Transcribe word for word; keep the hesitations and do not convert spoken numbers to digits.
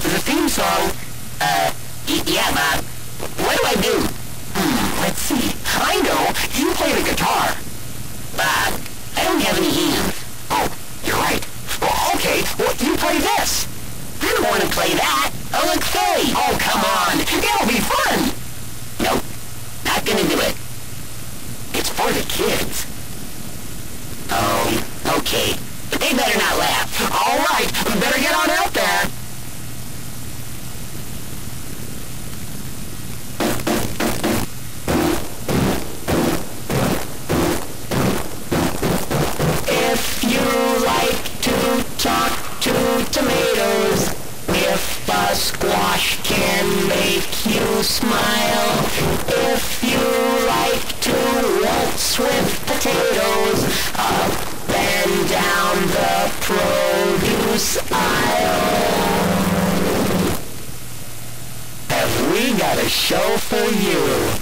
The theme song? Uh, y yeah, Bob. What do I do? Hmm, let's see. I know. You play the guitar. Bob, I don't have any hands. Oh, you're right. Well, okay. Well, you play this. I don't want to play that. Oh, look silly. Oh, come on. It'll be fun. Nope. Not gonna do it. It's for the kids. Oh, okay. But they better not laugh. All right. We better get on out there. If you like to talk to tomatoes, if a squash can make you smile, if you like to waltz with potatoes up and down the produce aisle, have we got a show for you?